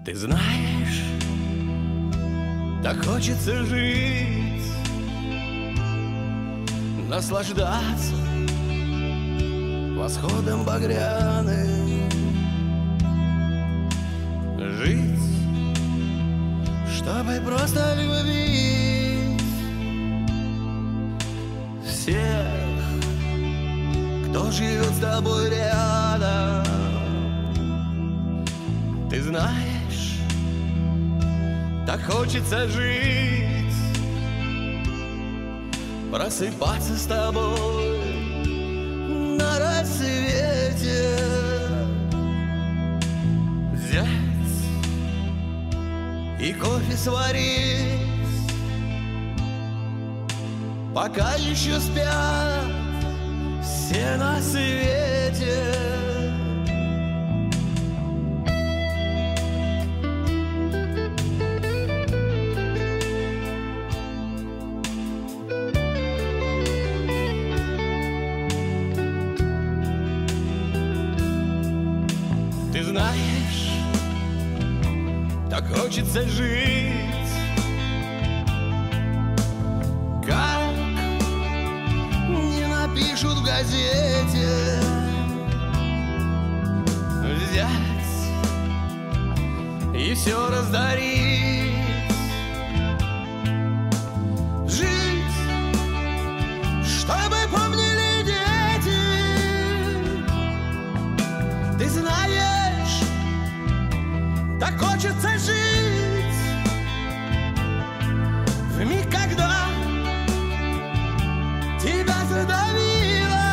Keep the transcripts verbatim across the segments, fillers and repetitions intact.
Ты знаешь, так хочется жить, наслаждаться восходом багряным, жить, чтобы просто любить всех, кто живет с тобой рядом. Ты знаешь, так хочется жить, просыпаться с тобой на рассвете, взять и кофе сварить, пока еще спят все на свете. Ты знаешь, так хочется жить, как не напишут в газете, взять и все раздарить, жить, чтобы помнили дети. Ты знаешь, так хочется жить в миг, когда тебя задавило,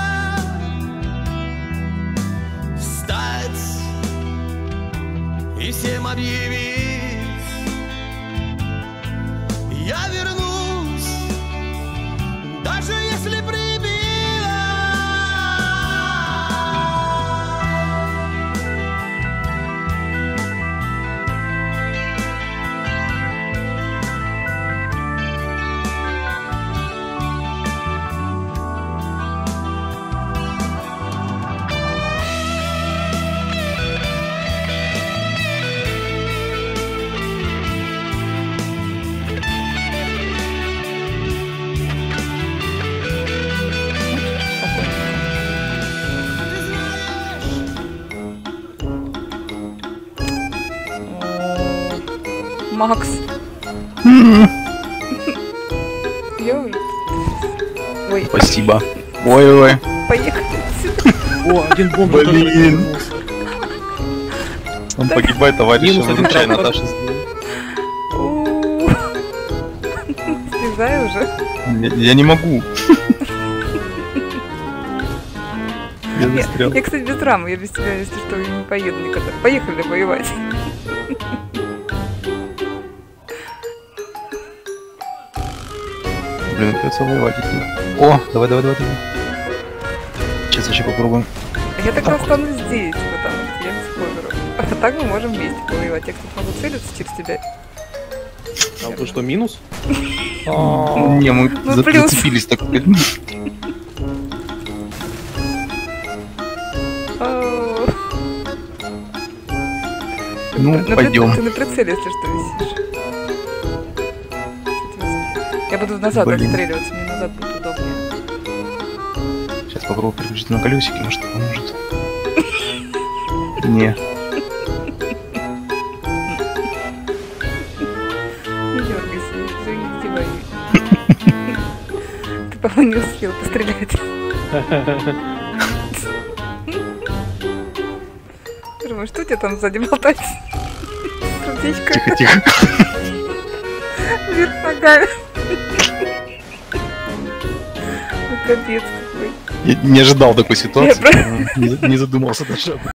встать и всем объявить: я вернусь, даже если прибило. Макс. Я уже. Ой. Спасибо. Ой-ой. Поехали отсюда. О, один бомба. Блин. Он погибает, товарищ. Выручай, Наташа. Слезай уже. Я не могу. Я застрял. Я, кстати, без рамы. Я без тебя, если что, не поеду никогда. Поехали воевать. Блин, придется воевать. О, давай, давай, давай, давай. Сейчас еще попробуем. Я тогда останусь здесь, потому что я без козыров. А так мы можем вместе повоевать. Я, кстати, могу целиться через тебя. А то что, минус? Не, мы зацепились так. Ну, пойдем. Ты на прицеле, если что, висишь. Я буду назад отстреливаться, мне назад будет удобнее. Сейчас попробую переключить на колесики, может поможет. Не. Не дергайся, все, не издевай. Ты, по-моему, не успел пострелять. Что у тебя там сзади болтается? Сердечко. Тихо, тихо. Вверх ногами. Капец какой. Я не ожидал такой ситуации. Не задумался даже.